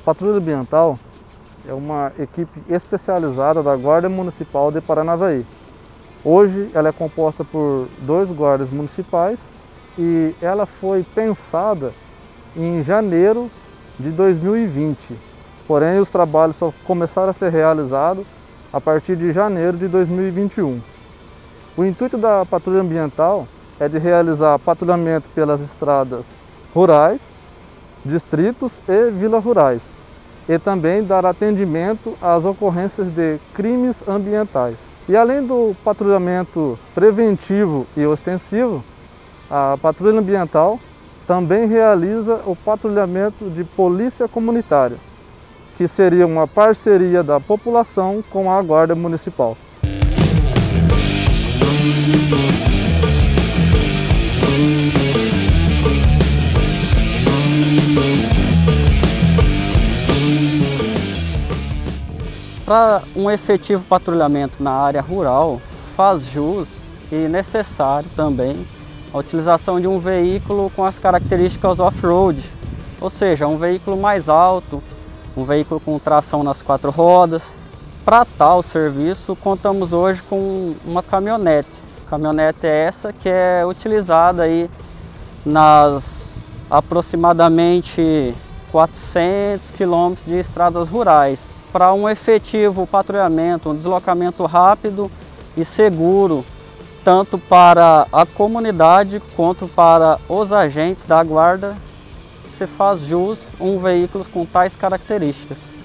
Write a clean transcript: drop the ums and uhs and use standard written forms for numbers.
Patrulha Ambiental é uma equipe especializada da Guarda Municipal de Paranavaí. Hoje ela é composta por 2 guardas municipais e ela foi pensada em janeiro de 2020. Porém, os trabalhos só começaram a ser realizados a partir de janeiro de 2021. O intuito da Patrulha Ambiental é de realizar patrulhamento pelas estradas rurais, distritos e vilas rurais, e também dar atendimento às ocorrências de crimes ambientais. E além do patrulhamento preventivo e ostensivo, a Patrulha Ambiental também realiza o patrulhamento de polícia comunitária, que seria uma parceria da população com a Guarda Municipal. Para um efetivo patrulhamento na área rural, faz jus e necessário também a utilização de um veículo com as características off-road, ou seja, um veículo mais alto, um veículo com tração nas 4 rodas. Para tal serviço, contamos hoje com uma caminhonete. Caminhonete é essa que é utilizada aí nas aproximadamente 400 quilômetros de estradas rurais. Para um efetivo patrulhamento, um deslocamento rápido e seguro, tanto para a comunidade quanto para os agentes da guarda, se faz jus um veículo com tais características.